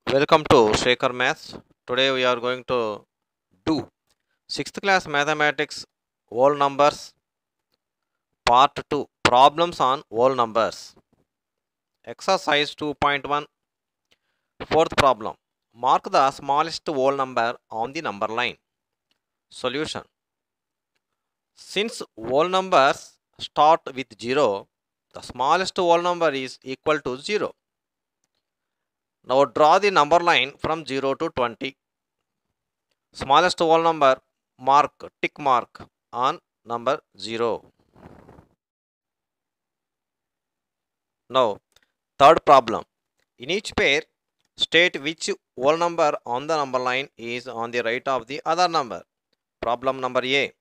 Welcome to Shaker Maths. Today we are going to do 6th class mathematics whole numbers part 2 problems on whole numbers. Exercise 2.1 fourth problem. Mark the smallest whole number on the number line. Solution. Since whole numbers start with 0, the smallest whole number is equal to 0. Now draw the number line from 0 to 20. Smallest whole number, tick mark on number 0. Now, third problem. In each pair, state which whole number on the number line is on the right of the other number. Problem number A.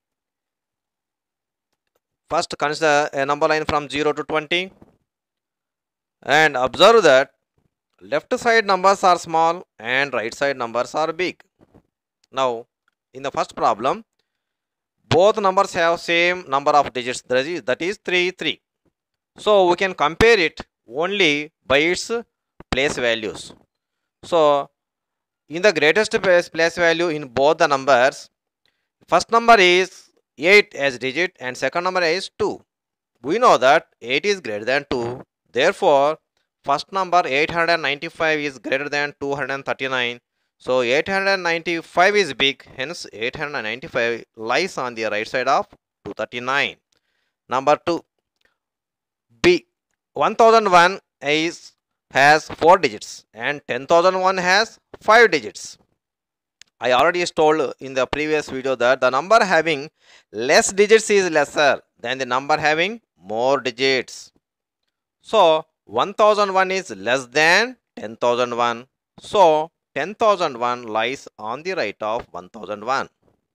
First, consider a number line from 0 to 20 and observe that left side numbers are small and right side numbers are big. Now, in the first problem, both numbers have same number of digits, that is 3, 3. So, we can compare it only by its place values. So, in the greatest place value in both the numbers, first number is 8 as digit and second number is 2. We know that 8 is greater than 2. Therefore, first number 895 is greater than 239. So 895 is big, hence 895 lies on the right side of 239. Number 2, B. 1001 has 4 digits and 10,001 has 5 digits. I already told in the previous video that the number having less digits is lesser than the number having more digits. So 1001 is less than 10,001. So 10,001 lies on the right of 1001.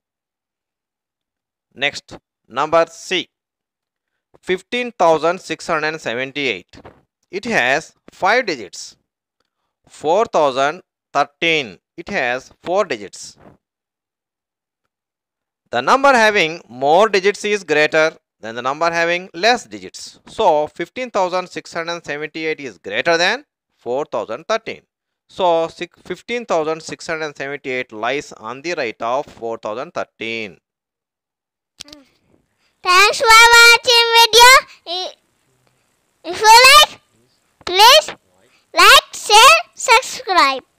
Next, number C. 15,678. It has 5 digits. 4,013. It has 4 digits. The number having more digits is greater than the number having less digits. So 15,678 is greater than 4,013. So 15,678 lies on the right of 4,013. Thanks for watching video. If you like, please like, share, subscribe.